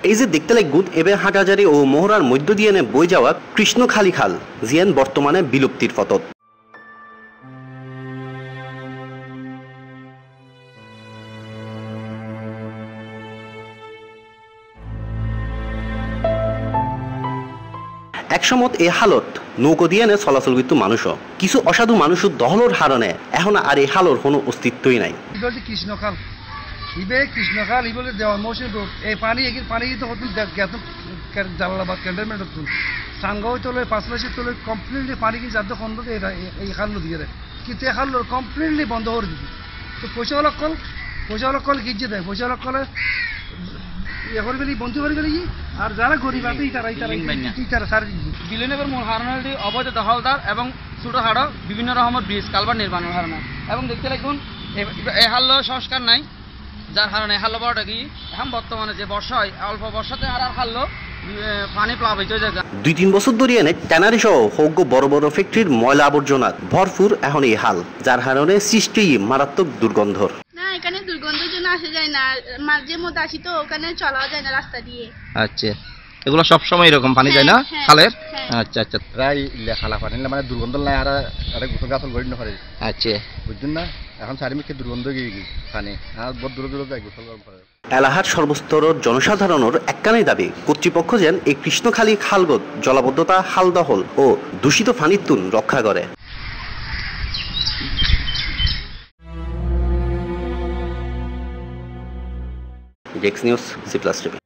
এই যে দেখতে লাগুত এবে হাটহাজারী ও মোহরার মধ্য দিয়ে বই যাওয়া কৃষ্ণখালী খাল জিয়ান বর্তমানে বিলুপ্তির পথত। একসময় এই হালত নৌকো দিয়ে চলাচল করত মানুষও, কিছু অসাধু মানুষের দহলর হারণে এখন আর এই হালর কোনো অস্তিত্বই নাই। কৃষ্ণখাল ইবে কৃষ্ণখাল ইবলে দেওয়া মৌসুম রোড এই পানি এগিয়ে পানি তো হতুন জ্ঞাত জালালাবাদ ক্যান্টনমেন্ট হতুন সাংগাও তোলে পাঁচলাশি তোলে কমপ্লিটলি পানি কি যাতে বন্ধ এই খাল দিয়ে দেয়, কিন্তু এই খাল কমপ্লিটলি বন্ধ করে দিবি। তো পয়সা কল গিয়ে দেয়, পয়সা কলে ইয়ে করে গেলি বন্ধু করে গেলি, আর যারা গরিব আছে তারা সার বিলেনের মূল হারণটি অবৈধ দখলদার এবং ছোটখাটো বিভিন্ন রকমের ব্রিজ কালভার নির্মাণের কারণে, এবং দেখতে লাগুন এই হাল সংস্কার নাই, যার কারণে হাল বড়টা কি এখন বর্তমানে যে বর্ষা হয় অল্প বর্ষাতে আর হাল পানি প্লাবিত হয়ে যায়। 2-3 বছর ধরে ট্যানারি সহ হোক বড় বড় ফ্যাক্টরির ময়লা আবর্জনা ভরপুর এখন এই হাল, যার কারণে সৃষ্টি মারাত্মক দুর্গন্ধর। না এখানে দুর্গন্ধের জন্য আসা যায় না, মাঝে মধ্যে আসি তো ওখানে চলাও যায় না রাস্তা দিয়ে। আচ্ছা, এগুলো সব সময় এরকম পানি যায় না খালের? আচ্ছা আচ্ছা, প্রায় খালা পানি মানে দুর্গন্ধ নাই আর আরে গোসল গাছল গড়ি না পারে। আচ্ছা, বুঝছেন না, এখন চারিমুখে দুর্গন্ধ গিয়ে পানি আর বড় দূর দূর যায় গোসল করে। এলাহার সর্বস্তরের জনসাধারণের একখানেই দাবি কর্তৃপক্ষ যেন এই কৃষ্ণখালী খালগত জলাবদ্ধতা, হাল দখল ও দূষিত পানির তুন রক্ষা করে। Desk news, C+ TV।